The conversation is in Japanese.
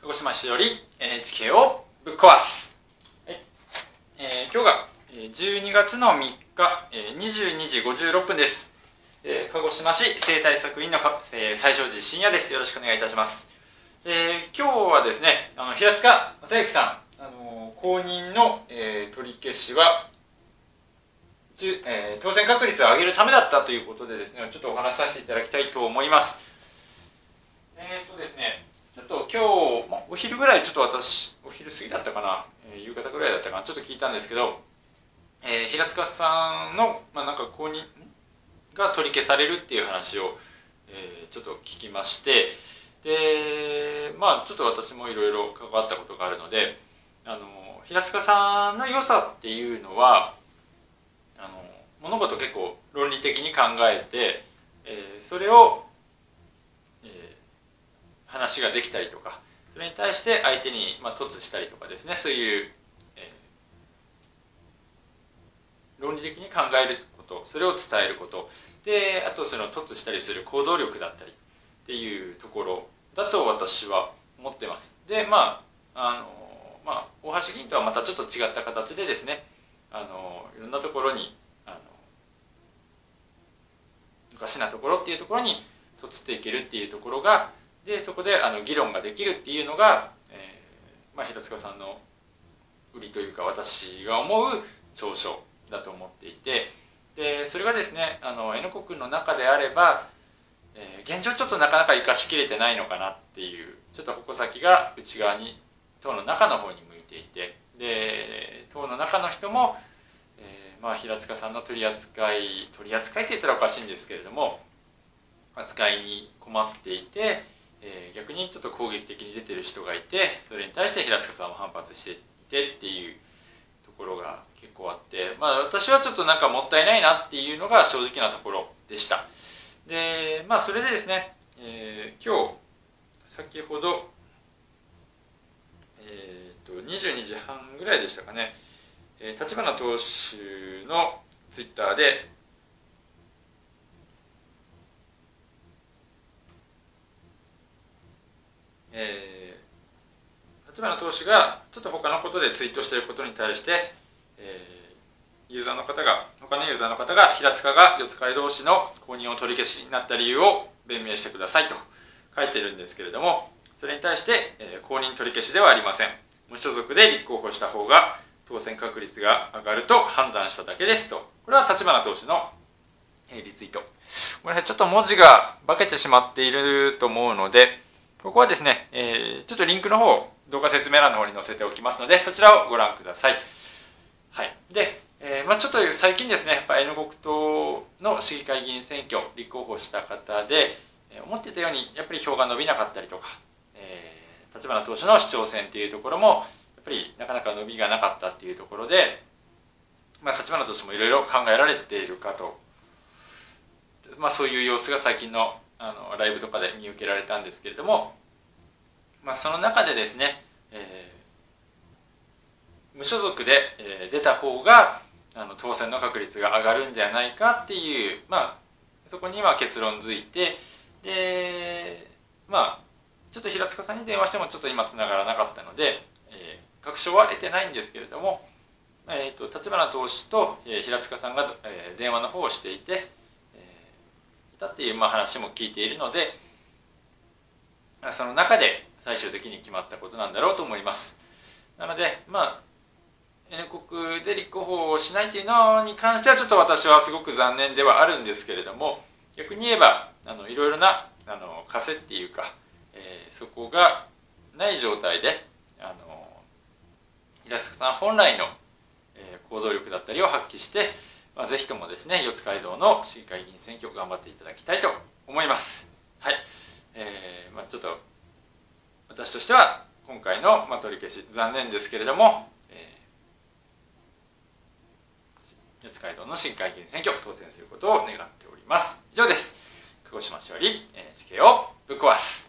鹿児島市より NHK をぶっ壊す、はい今日が12月の3日22時56分です。鹿児島市生態作員の西庄司信也です。よろしくお願いいたします。今日はですね平塚正幸さん公認の、取り消しは、当選確率を上げるためだったということでですね、ちょっとお話しさせていただきたいと思います。ですね、ちょっと今日お昼ぐらい、ちょっと私お昼過ぎだったかな、夕方ぐらいだったかな、ちょっと聞いたんですけど、平塚さんの、なんか公認が取り消されるっていう話を、ちょっと聞きまして、でちょっと私もいろいろ関わったことがあるので、平塚さんの良さっていうのは物事を結構論理的に考えて、それを話ができたりとか、それに対して相手に凸したりとかですね、そういう、論理的に考えること、それを伝えることで、あとその凸したりする行動力だったりっていうところだと私は思ってます。で大橋議員とはまたちょっと違った形でですね、いろんなところにおかしなところっていうところに凸っていけるっていうところがで、そこで議論ができるっていうのが、平塚さんの売りというか、私が思う長所だと思っていて、でそれがですねN国の中であれば、現状ちょっとなかなか生かしきれてないのかなっていう、ちょっと矛先が内側に党の中の方に向いていて、で党の中の人も、平塚さんの取り扱いって言ったらおかしいんですけれども、扱いに困っていて、逆にちょっと攻撃的に出てる人がいて、それに対して平塚さんも反発していてっていうところが結構あって、私はちょっとなんかもったいないなっていうのが正直なところでした。でそれでですね、今日先ほど、22時半ぐらいでしたかね、立花党首のツイッターで立花党首がちょっと他のことでツイートしていることに対して、他のユーザーの方が平塚が四街道市の公認を取り消しになった理由を弁明してくださいと書いているんですけれども、それに対して、公認取り消しではありません、無所属で立候補した方が当選確率が上がると判断しただけですと。これは立花党首のリツイート。これちょっと文字が化けてしまっていると思うので、ここはですね、ちょっとリンクの方を動画説明欄の方に載せておきますので、そちらをご覧ください。はい。で、ちょっと最近ですね、やっぱ N 国党の市議会議員選挙立候補した方で、思ってたようにやっぱり票が伸びなかったりとか、立花党首の市長選っていうところもやっぱりなかなか伸びがなかったっていうところで、立花党首もいろいろ考えられているかと、そういう様子が最近のライブとかで見受けられたんですけれども、その中でですね、無所属で、出た方が当選の確率が上がるんではないかっていう、そこに結論づいて、でちょっと平塚さんに電話してもちょっと今つながらなかったので、確証は得てないんですけれども、立花党首と平塚さんが電話の方をしていて、いたっていう話も聞いているので、その中で最終的に決まったことなんだろうと思います。なのでN国で立候補をしないというのに関してはちょっと私はすごく残念ではあるんですけれども、逆に言えばいろいろな枷っていうか、そこがない状態で平塚さん本来の行動力だったりを発揮して、ぜひともですね四街道の市議会議員選挙を頑張っていただきたいと思います。はい。ちょっと私としては今回の取り消し残念ですけれども、四街道の市議会議員選挙当選することを願っております。以上です。鹿児島市よりNHKをぶっ壊す。